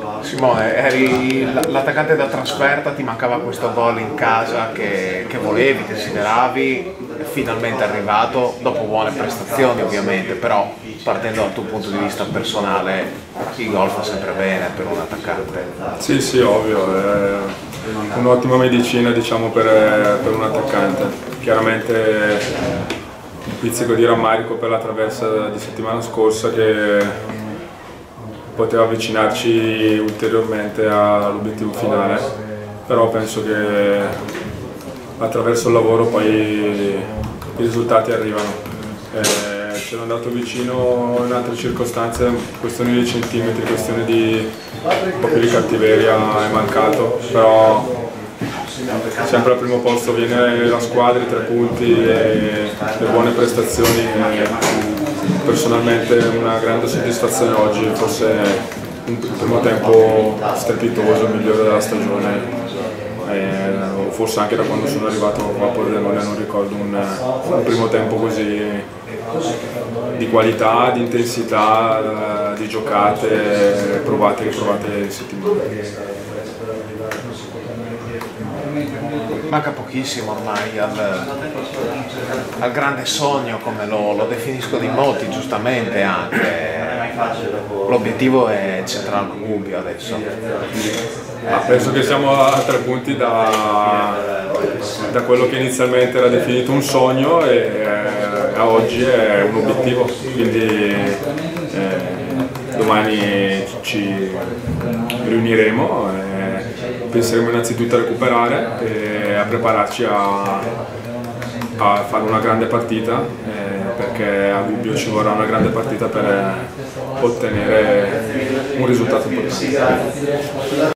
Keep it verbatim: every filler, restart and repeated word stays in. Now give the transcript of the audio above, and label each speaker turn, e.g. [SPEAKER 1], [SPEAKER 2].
[SPEAKER 1] Simone, eri l'attaccante da trasferta, ti mancava questo gol in casa che, che volevi, desideravi, è finalmente arrivato, dopo buone prestazioni ovviamente, però partendo dal tuo punto di vista personale, il gol fa sempre bene per un attaccante.
[SPEAKER 2] Sì, sì, ovvio, è un'ottima medicina, diciamo, per, per un attaccante. Chiaramente un pizzico di rammarico per la traversa di settimana scorsa che poteva avvicinarci ulteriormente all'obiettivo finale, però penso che attraverso il lavoro poi i risultati arrivano. Eh, c'ero andato vicino in altre circostanze, questione di centimetri, questione di un po' più di cattiveria è mancato, però sempre al primo posto viene la squadra, i tre punti e le buone prestazioni. E personalmente una grande soddisfazione oggi, forse un primo tempo strepitoso, il migliore della stagione, e forse anche da quando sono arrivato qua a Pordenone non ricordo un, un primo tempo così di qualità, di intensità, di giocate provate e riprovate in settimana.
[SPEAKER 1] Manca pochissimo ormai al, al grande sogno, come lo, lo definiscono in molti, giustamente anche. L'obiettivo è centrare il Gubbio adesso.
[SPEAKER 2] Ah, penso che siamo a tre punti da, da quello che inizialmente era definito un sogno e eh, a oggi è un obiettivo, quindi eh, domani ci riuniremo e penseremo innanzitutto a recuperare e a prepararci a, a fare una grande partita, eh, perché a Gubbio ci vorrà una grande partita per ottenere un risultato importante.